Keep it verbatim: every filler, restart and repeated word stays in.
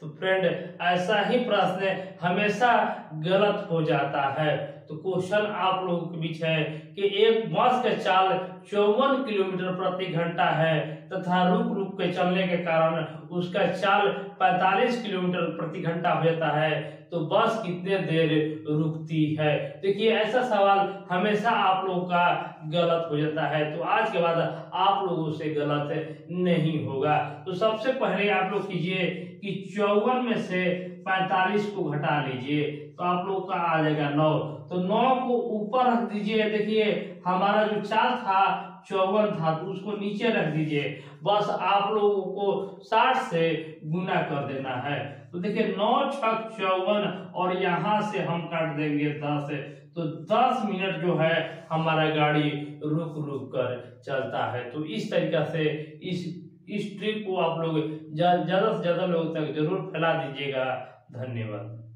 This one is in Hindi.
तो फ्रेंड ऐसा ही प्रश्न हमेशा गलत हो जाता है। तो क्वेश्चन आप लोगों के बीच है कि एक बस का चाल चौवन किलोमीटर प्रति घंटा है तथा रुक रुक के चलने के कारण उसका चाल पैंतालीस किलोमीटर प्रति घंटा हो जाता है, तो बस कितने देर रुकती है। देखिए ऐसा सवाल हमेशा आप लोगों का गलत हो जाता है, तो आज के बाद आप लोगों से गलत नहीं होगा। तो सबसे पहले आप लोग कीजिए कि चौवन में से पैंतालीस को घटा लीजिए, तो आप लोग का आ जाएगा नौ। तो नौ को ऊपर रख दीजिए। देखिए हमारा जो चाल था चौवन था, तो उसको नीचे रख दीजिए। बस आप लोगों को साठ से गुना कर देना है। तो देखिए नौ छक चौवन और यहाँ से हम काट देंगे दस, तो दस मिनट जो है हमारा गाड़ी रुक रुक कर चलता है। तो इस तरीका से इस इस ट्रिक को आप लोग ज्यादा से ज्यादा लोगों तक जरूर फैला दीजिएगा। धन्यवाद।